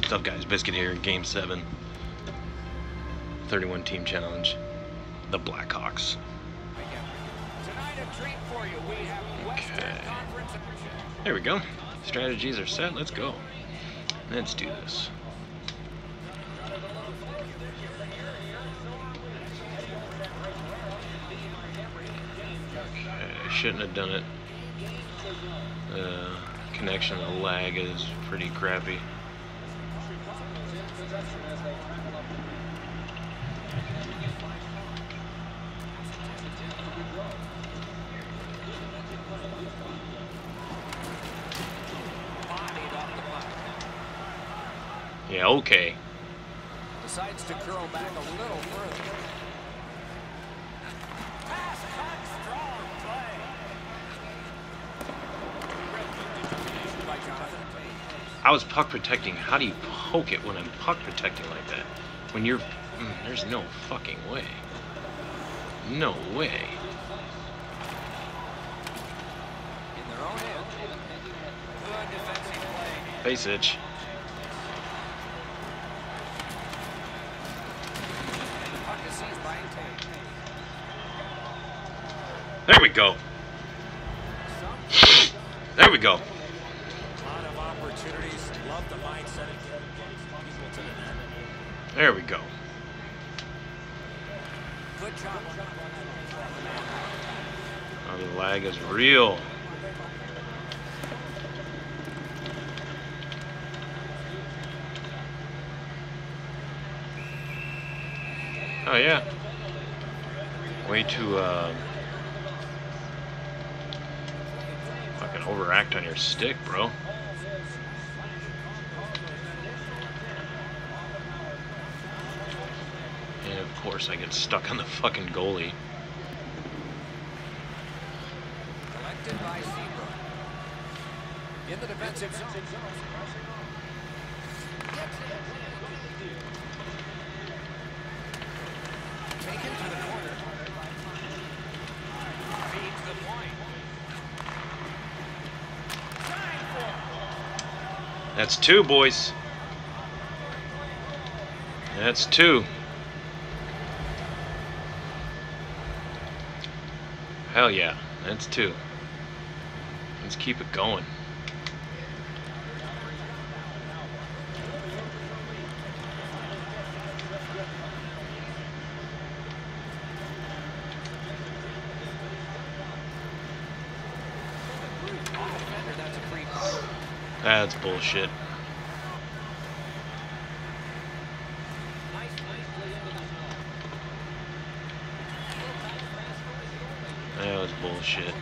What's up, guys? Biscuit here in Game 7. 31 team challenge. The Blackhawks. Okay. There we go. Strategies are set. Let's go. Let's do this. Okay, I shouldn't have done it. Connection, the lag is pretty crappy. Yeah, okay. Decides to curl back a little further. Pass cut, strong play. By Jonathan. I was puck protecting. How do you poke it when I'm puck protecting like that? When you're... there's no fucking way. No way. In their own end. Good defensive play. Face itch. There we go. There we go. A lot of opportunities. Love the mindset of getting people to the net. There we go. Good job. Oh, the lag is real. Oh yeah. Way to fucking overact on your stick, bro. And of course I get stuck on the fucking goalie. Collected by Seabrook. In the defensive zone. Taken to the corner. Feeds the point. That's two, boys. That's two. Hell yeah, that's two. Let's keep it going. That's bullshit. That was bullshit.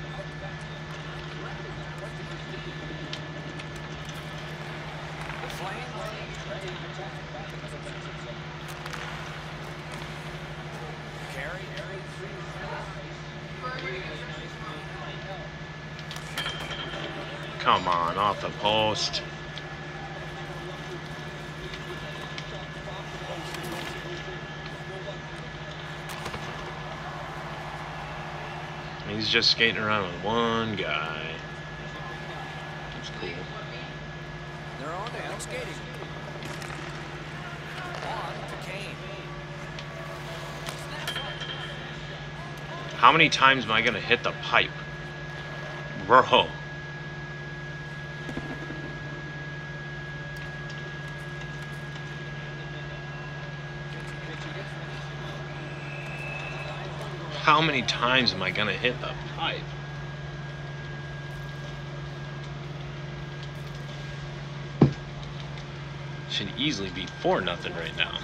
Come on, off the post. He's just skating around with one guy. That's cool. They're on to end skating. On to Kane. How many times am I gonna hit the pipe? Bro. How many times am I gonna hit the pipe? Should easily be 4-0 right now.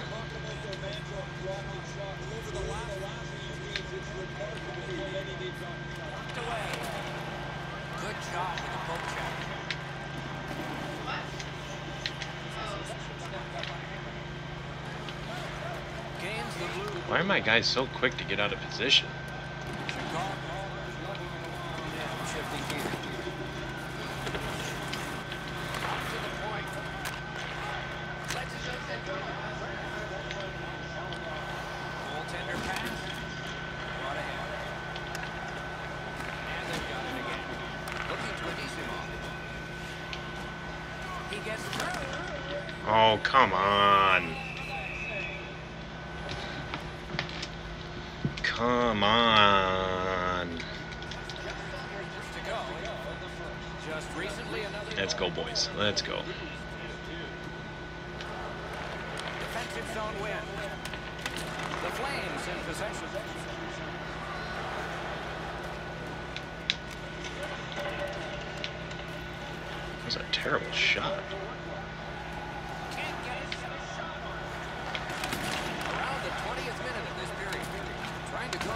Good job with the poke check. Gains the blue. Why are my guys so quick to get out of position? Shifting here. To the point. Goaltender pass. Brought ahead. And they've got it again. Looking to Anisimov. He gets through. Oh, come on. Come on. Just recently another. Let's go, boys. Let's go. Defensive zone win. The Flames in possession. That was a terrible shot. Can't get it. Around the 20th minute of this period. Trying to go.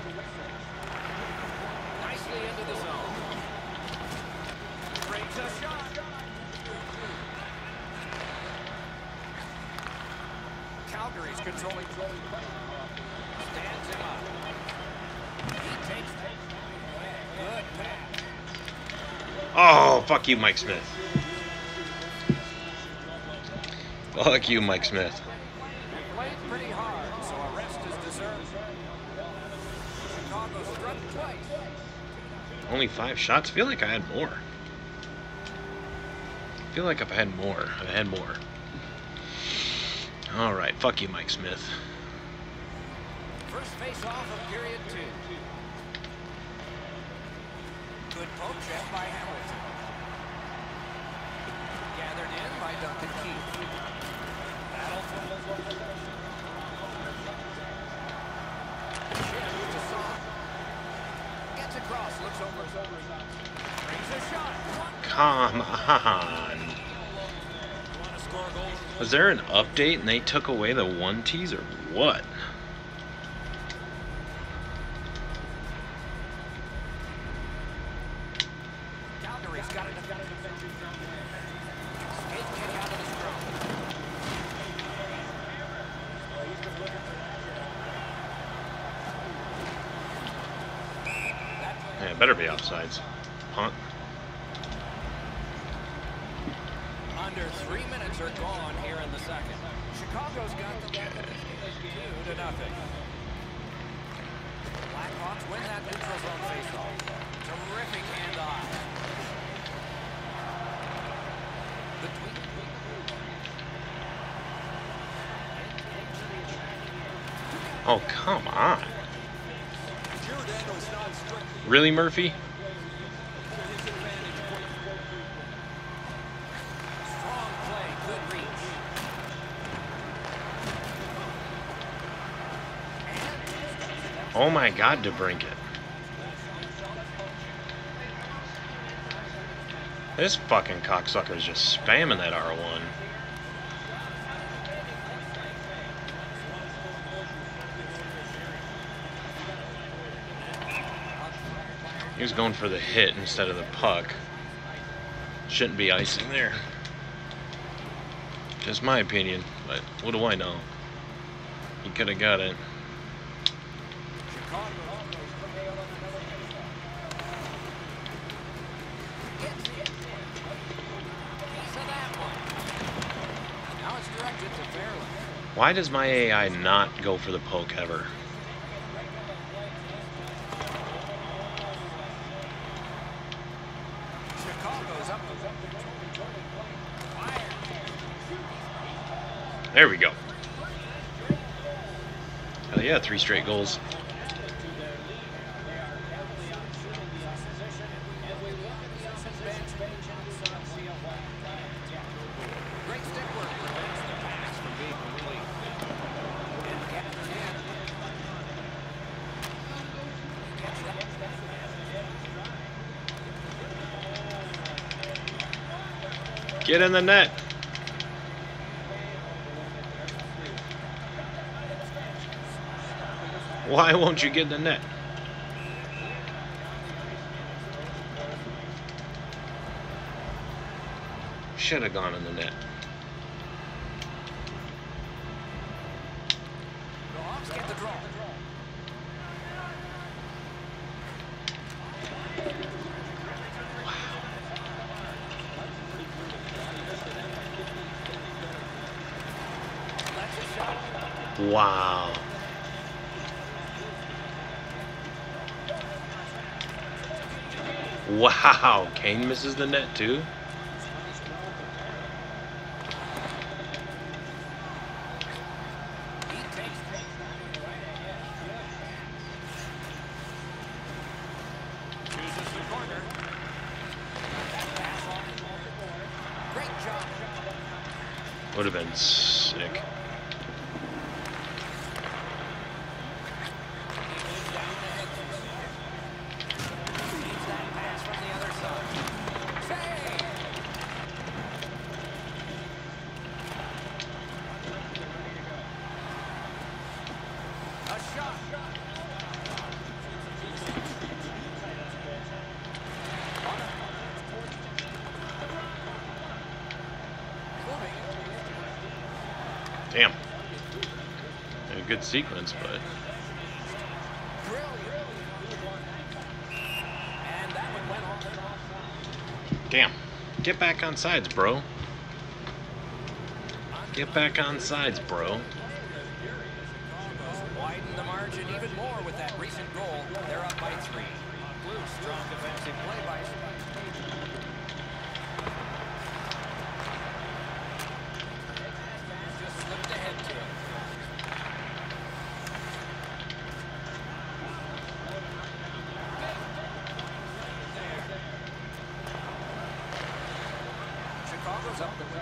Nicely into the zone. Breaks a shot. Calgary's controlling. Stands him up. He takes it. Good pass. Oh, fuck you, Mike Smith. Fuck you, Mike Smith. Played pretty hard, so a rest is deserved. Chicago struck twice. Only 5 shots? I feel like I had more. I feel like I've had more. I've had more. Alright, fuck you, Mike Smith. First face-off of period 2. Good poke check by Hamilton. Gathered in by Duncan Keith. Battle for shift to Song. Gets across, looks over. Brings a shot. Come on. Want to score a goal? Was there an update and they took away the 1Ts or what? Calgary's got it. Skate kick out of the scrum. Yeah, it better be offsides. Punt. Under 3 minutes are gone here in the second. Chicago's got the game 2-0. Blackhawks win that neutral zone faceoff. Terrific handoff. Oh, come on. Really, Murphy? Strong play, good reach. Oh my God, DeBrincat. This fucking cocksucker is just spamming that R1. He was going for the hit instead of the puck. Shouldn't be icing there. Just my opinion, but what do I know? He could have got it. Why does my AI not go for the poke ever? There we go. Hell yeah, 3 straight goals. Get in the net. Why won't you get in the net? Should have gone in the net. The Hawks get the draw. Wow. Wow. Kane misses the net too. Would have been sick. Damn. A good sequence, but... Damn. Get back on sides, bro. Get back on sides, bro. Widen the margin even more with that recent goal. They're up by 3. Blue, strong defensive play by... Just slipped ahead to it. Chicago's up the wing.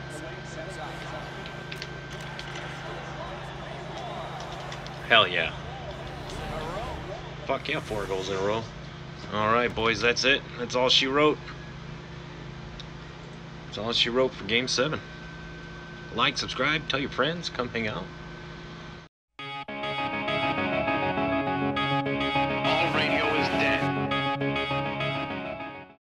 Hell yeah. Fuck yeah, 4 goals in a row. Alright, boys, that's it. That's all she wrote. That's all she wrote for Game 7. Like, subscribe, tell your friends, come hang out.